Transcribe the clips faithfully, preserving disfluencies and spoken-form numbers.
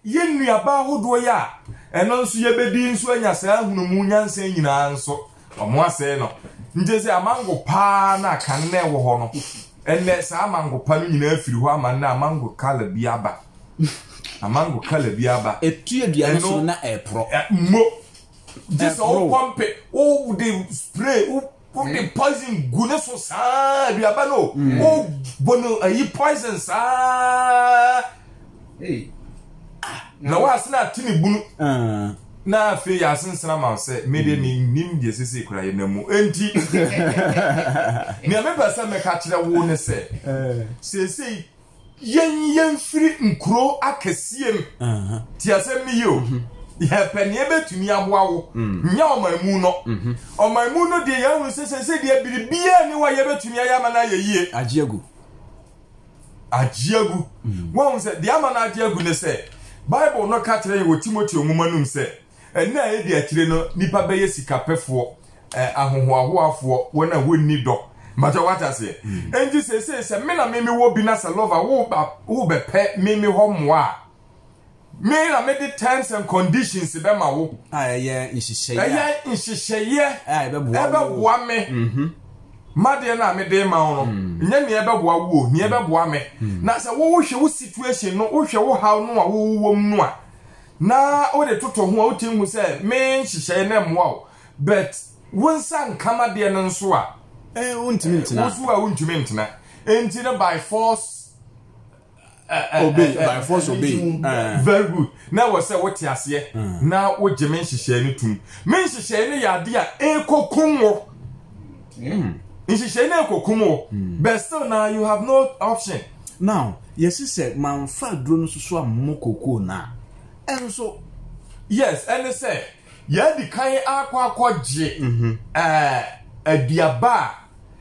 ye nnuaba ahodo ya eno nso ye bedi nso anya saa hunumu nyansa nyina nso omo ase no nje se amango pa na kan na ewo ho no enne saa amango pa no nyina afiri ho ama na amango kala bi aba amango kala bi aba etu aduane so na epro mo this all pump all the spray all the poison gune so saa aduaba no oh bono ayi poison saa hey na wa asena tini bunu ah na afi ya sensena ma se mede ni nim de sese kura ye namu enti ni ameba se me ka kire wo ne se sese yen yen firi nkro akasiem aha ti asem ni yo ya panie betumi aboa wo nya omamu no omamu no de ya hu sese se de biribia ni wa ye betumi ayama na ye yie ajiagu ajiagu won se de ama na ajiagu ne se Bible no ka kire wo Timothy omumanum se ena e de akire no nipa be yesika pefo eh ahohoahoafo wona wonni do matter what I say enji se se se me na me me wo bi na se lover wo ba wo be pe me me ho moa me na me the terms and conditions be ma wo aye nhihye aye nhihye aye be boa ebe boa me mhm made na me de ma wo no nya ne ebe boa wo ne ebe boa me na se wo wo hwe wo situation no wo hwe wo how no a wo wo mu a na o de toto ho a o tin hu se me nhihye na moa but wonsan kama de no nso a eh untimi ntina wosu a untimi ntina enti na by force uh, obey uh, by force obey uh, very good na wo say wo ti ase na wo je men hihye ni tum men hihye ni ya de a ekokum wo mm hihye na ekokum wo but still now you have no option now yes said man fa dro no so amokoko na enso yes and say ya di kan akwa akwaje eh aduaba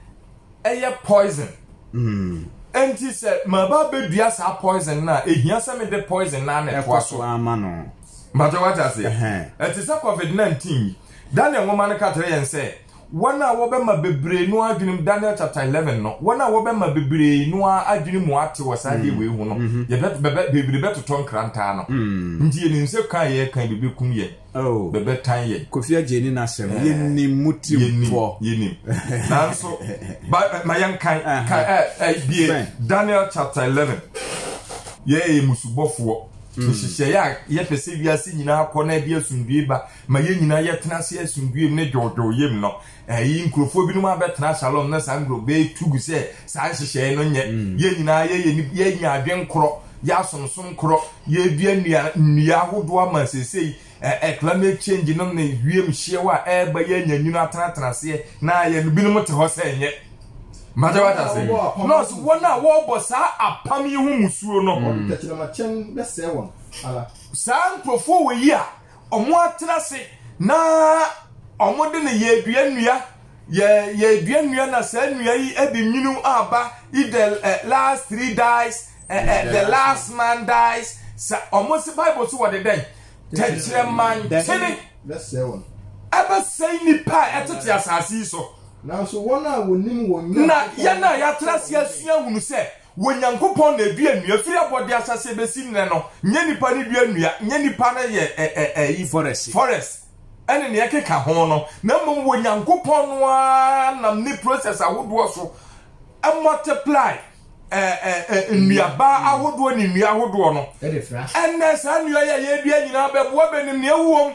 eye poison mm enti se maba bedua sa poison na ehia se me de poison na na ekwaso ama no matter what I say it is a covid nineteen Daniel woman ka tere yen say wana wo be ma bebre no adwunim Daniel chapter eleven no wana wo be ma bebre no adwunim mu ate wasade we hu no ye bet bebe bebre betoton kranta no nti ye nse kan ye kan bebe kum ye oh bebe tan ye Kofi Ajeni na sem ye ni muti po ye ni nanso ba ma yan kan eh bie Daniel chapter eleven ye e musubofo nhihye ya ye pese wiase nyina akọ bia sundue ba ma ye nyina ye tena se asundue ne dwodwo yem no eh nkrofo bi no ma betena shalom na sangro be tugu se sa nhihye no nye ye nyina ye ye nya adwen kro ya somsom kro ye bia nnua nnua hodo ama sesei eh climate change no na wiem hyewa e ba ye nya nyina atena tena se na ye no binom te ho se nye matter what I say no so wona wo bo sa apam yi hu musuo no tachira ma chen be se won ala san profo we yi a omo atena se na omo de ne ye dua nnua ye ye dua nnua na sa nnua yi e bi nyinu aba if the uh, last three dies uh, uh, the last man dies sa omo se bible so what the day tachira man tene be se won aba say ni pa etete asasi so na so wona wonim wonya na ya na ya trase asua hunu se wonyankopon na dua nnua firi abode asase besi nne no nye nipa ni dua nnua nye nipa na ye eh eh forest forest ene ne yake ka ho no na mmom wonyankopon no na ni process ahodo so a multiply eh eh nnua ba ahodo ni nnua ahodo no e de fra enne sa nnua ye ye dua nyina bebo benim ne ewuom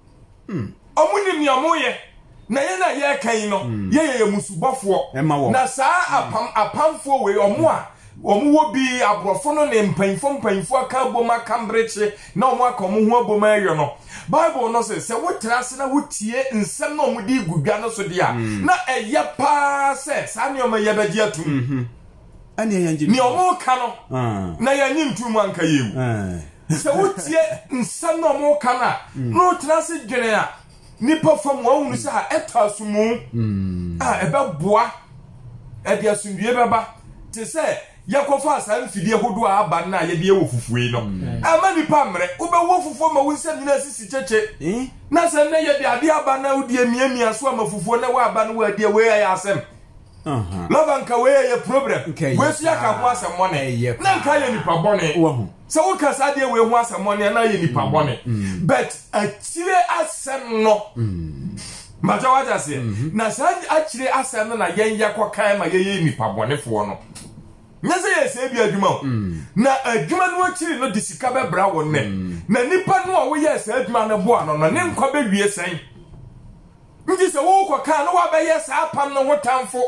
mm omunim ne amoye na ye na ye kan no ye ye musubofo na sa apam apamfo we omo a omo wo bi abrofo no ne mpanfo mpanfo aka boma kambreche na omo aka omo hu aboma ayo no bible no say se wotrase na wotie nsem na omo di gudwa no so dia na eye pa se sa ne omo ye bedi atum ani yanji ni omo ka no na ya nyi ntum anka yewu se wotie nsem na omo ka na no trase dwene a nipa fam wa hunu sa eta sumu ah ebe boa e dia sundue beba te se yakofa asan fidie hodo aba na ye de wo fufue no ama nipa mre ube wo fufuo ma wonsem nyina sisi cheche na se na ye de ade aba na wo de emiamia so ama fufuo na wa aba na wa de we ya asem Uh-huh. Love and kawe a problem. Okay. Where's your car was some money? Nanka ye nipa bone. So we can say we want some money and na ye nipa bone. But a chile asem no. Maja what I say. Na say actually asem no na yen yakwa kan ma ye nipa bone fo no. Nyase ye say bi adwuma. Na adwuma no akiri no disika be bra wo ne. Na nipa no a wo ye say adwuma no bo ano no ne nkwa be wie sen. Nji se wo kwa kan no wa be ye sa pam no ho tamfo.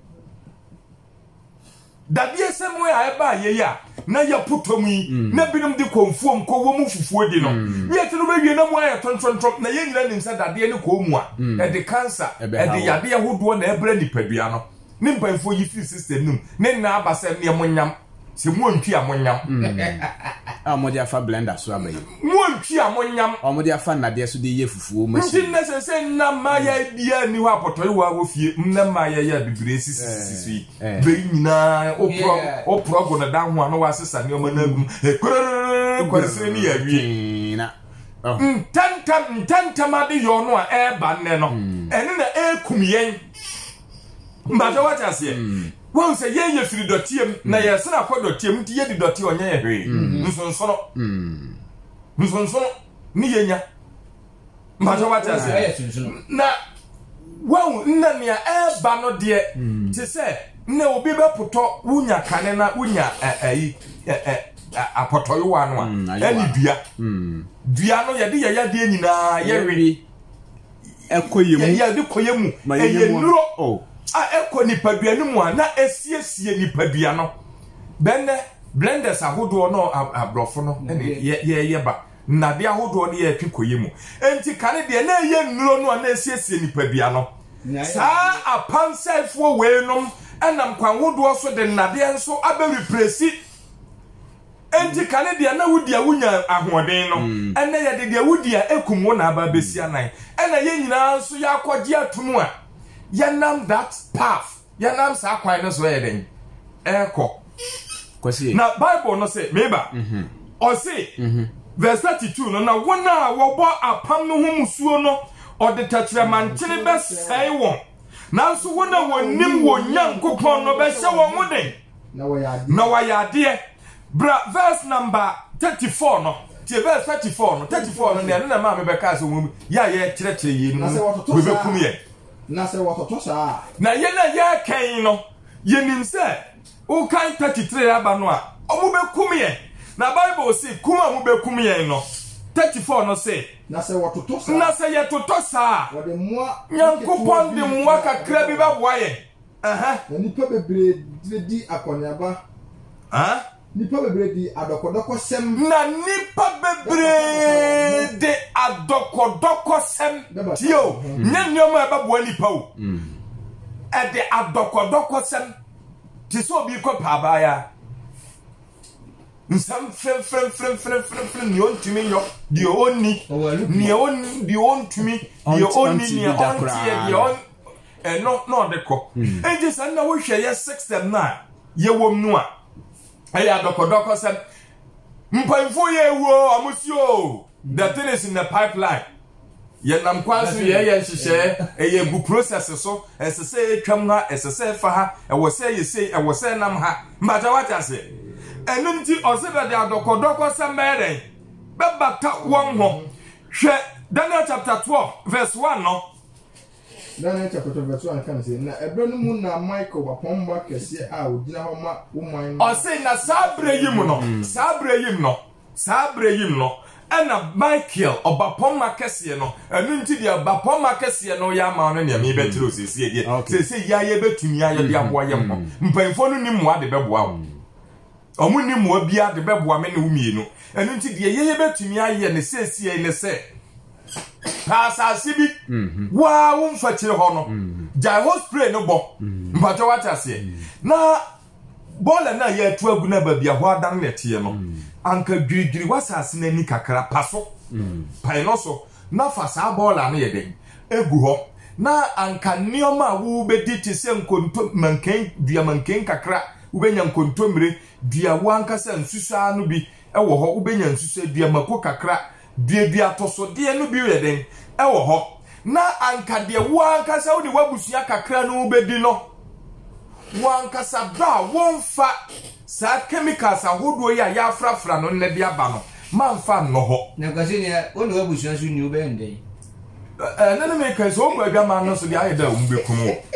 That yes, somewhere I buy ya. Na ya putomi, na binom di conform ko wo mu fufuo di no. Yet no be na mo ya ton ton ton na ye nyina nim sa dade ne ko mu a. E de cancer, e de yade ahodo na ebra nipadua no. Ne mpanfo yi fi system num. Ne na abasem ne monyam. Se mo ntwi amonyam. Ah mo dia fa blender so abayi. Mo ntwi amonyam. O mo dia fa na de so de ye fufuo machine. Nti na se se na ma ya dia ni ho apotoy wa wo fie. Na ma ya ya bibire sisi sisi. Be nyina o pro o progo na dan ho ano wa sesa ne o managum. E kwasire ni ya wie. Na. Ntantam ntantam ade yo no a e ba ne no. Ene na e kum yen. Mbaje wa chase. Wọ́n sẹ yẹ́ yẹ́ firi dọ̀tíyẹm na yẹ́ sẹ́nà kọ́ dọ̀tíyẹm ti yẹ́ di dọ̀tí ọ̀nyẹ́ yẹ́ hwee nsonsono nsonsono ni yẹ́ nya mbàjọ́ wá tẹ́ sẹ́ na wọ́n nna ni a ẹ̀ ba no deɛ ti sẹ́ nna obi bẹ́ pọtọ́ wunya kane na wunya ẹ̀ẹ́yi apọ̀tọ́yọ̀wá no a ẹni dua dua no yẹ́ di yẹ́ yẹ́ di nyinaa yẹ́ hwee ẹ̀kọ́ yẹ mu yẹ́ di kọ́ yẹ mu ẹ̀yẹ nuro a eko nipadua no mu a na esiesie nipadua no benne blenders ahodo no abrofo no ye ye ye ba na de ahodo no ye twikoye mu enti kane de na ye nnuro no na esiesie nipadua no saa apansefo weinom enam kwan hodo so de na de nso aba represi enti kane de na wudi a wunya ahoden no ene ye de de wudi a ekum wo na aba besi anan ena ye nyina nso ya akwaje atumu a yanam that path yanam sa kwan no so yeden eko kwasi na bible no say meba mhm o say verse thirty-two no na wona wo bo apam no hu musuo no o de tatre manchene be sai won nanso wona wonim wo nyankopon no be hye won muden na wo ya na wa ya de bra verse number thirty-four no tie verse thirty-four no thirty-four no na na ma me be ka so mum ya ye kire kire yi no we be kum ye na se wototo saa na ye na ye kan no ye nim se o kan thirty-three aba no a o mu be kum ye na bible say kuma mu be kum ye no thirty-four no say na se wototo saa na se ye toto saa wo de moa nyankopon de moa kakra bi ba boa ye aha na nipa bebre di akonyaba ha nipa bebre di adokodoko sem na nipa bebre de adokodoko sem tio nya nyoma ba boa nipa o e de adokodoko sem ti so bi ko pa ba ya nsam frem frem frem frem frem frem ni ontumi yo di onni ni onni di ontumi di onni ni ontie di on e no no de ko e je san na wo hwe ye sixty na ye wom no a e ya dokodoko sem mpanfo ye wo amusio the thing is in the pipeline ye nam kwaso ye ye hihye e ye gu process so esese etwam ha esese fa ha e wo se ye sei e wo se nam ha mbaja wacha se enunti osebe de adokodoko sembere bebata won ho hwe Daniel chapter twelve verse one no Daniel chapter twelve verse one kan say na ebro no mu na Michael wapomba kese a odina ho ma woman o say na sabre yim no sabre yim no sabre yim no ena Michael obapomma kese no enunti de obapomma kese no ya ma no ne me betiro sisi de say say ya ye betumi ya ye de aboa ye mpo mpanfo no ni moa de beboa wo omu ni moa bia de beboa me ne wumienu enunti de ye ye betumi aye ne sesi ye ne se pasa sibi wa wumfa kire ho no jai hospital no bo mpacho wacha se na bola na ye atu agu na babia ho adan netie no anka dwirigwiri wasase na ni kakra paso pai no so na fasa bola no ye den egu ho na anka nioma wo bedi ti se nkonto manken dua manken kakra ubenya nkontomre dua wanka se nsusa no bi ewo ho ubenya nsusa dua mako kakra dua dua tosode no bi ye den ewo ho na anka de wanka se wo de wabusua kakra no ubedi no wan kasa ba won fa sa chemicals ahodo yi a ya frafra no ne dia ba no man fa no ho na kwase ne won do abusuan so ni wo be ndey eh na na me kan so gba bia man no so dia aye da umbe kumo